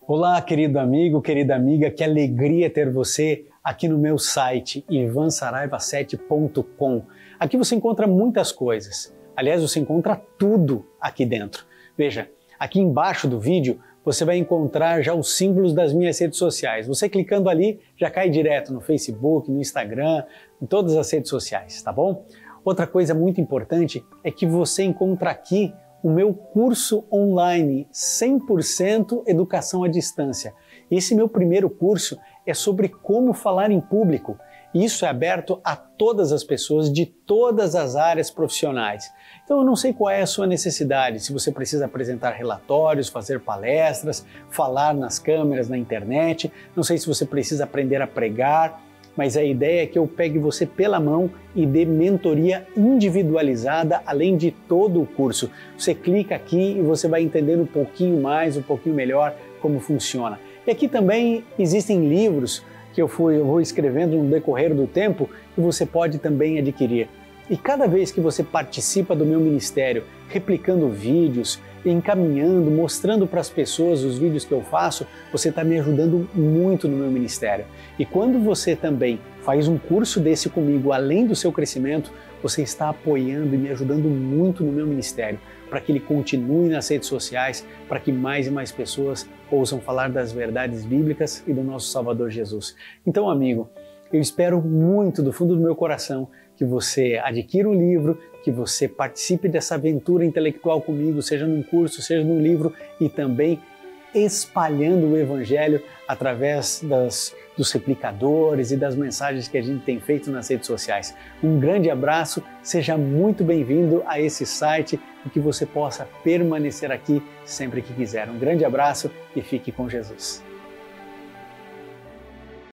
Olá, querido amigo, querida amiga, que alegria ter você aqui no meu site ivansaraiva7.com. Aqui você encontra muitas coisas. Aliás, você encontra tudo aqui dentro. Veja, aqui embaixo do vídeo você vai encontrar já os símbolos das minhas redes sociais. Você clicando ali já cai direto no Facebook, no Instagram, em todas as redes sociais, tá bom? Outra coisa muito importante é que você encontra aqui o meu curso online 100% educação à distância. Esse meu primeiro curso é sobre como falar em público. Isso é aberto a todas as pessoas de todas as áreas profissionais. Então eu não sei qual é a sua necessidade, se você precisa apresentar relatórios, fazer palestras, falar nas câmeras, na internet, não sei se você precisa aprender a pregar, mas a ideia é que eu pegue você pela mão e dê mentoria individualizada, além de todo o curso. Você clica aqui e você vai entender um pouquinho mais, um pouquinho melhor como funciona. E aqui também existem livros que eu vou escrevendo no decorrer do tempo que você pode também adquirir. E cada vez que você participa do meu ministério, replicando vídeos, encaminhando, mostrando para as pessoas os vídeos que eu faço, você está me ajudando muito no meu ministério. E quando você também faz um curso desse comigo, além do seu crescimento, você está apoiando e me ajudando muito no meu ministério, para que ele continue nas redes sociais, para que mais e mais pessoas ouçam falar das verdades bíblicas e do nosso Salvador Jesus. Então, amigo, eu espero muito do fundo do meu coração que você adquira um livro, que você participe dessa aventura intelectual comigo, seja num curso, seja num livro, e também espalhando o Evangelho através dos replicadores e das mensagens que a gente tem feito nas redes sociais. Um grande abraço, seja muito bem-vindo a esse site e que você possa permanecer aqui sempre que quiser. Um grande abraço e fique com Jesus.